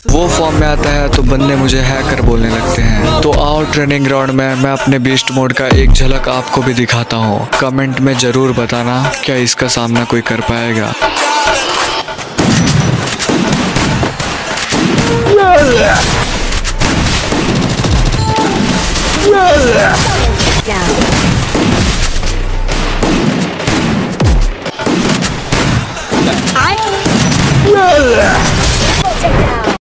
वो फॉर्म में आता है तो बंदे मुझे हैकर बोलने लगते हैं। तो आओ ट्रेनिंग ग्राउंड में मैं अपने बीस्ट मोड का एक झलक आपको भी दिखाता हूँ। कमेंट में जरूर बताना क्या इसका सामना कोई कर पाएगा। Down.